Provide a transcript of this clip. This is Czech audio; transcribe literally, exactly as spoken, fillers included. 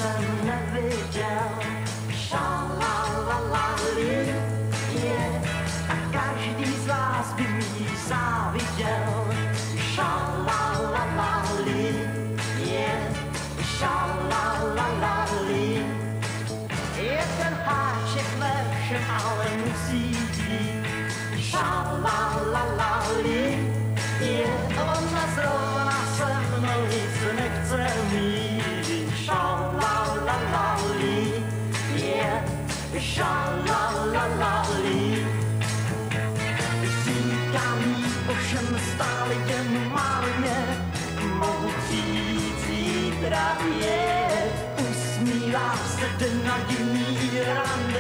jsem neviděl. Šalalalali, je, a každý z vás by mi záviděl. Šalalalali, je, šalalalali. Je ten háček ve všem, ale musí být. Šalalalali, je, ona zrovna se mnou nic nechce mít. Šalalalali, je, šalalalali. Říkám jí ovšem stále jen marně, mohu přijít zítra je. Usmívá se den na jiný ran.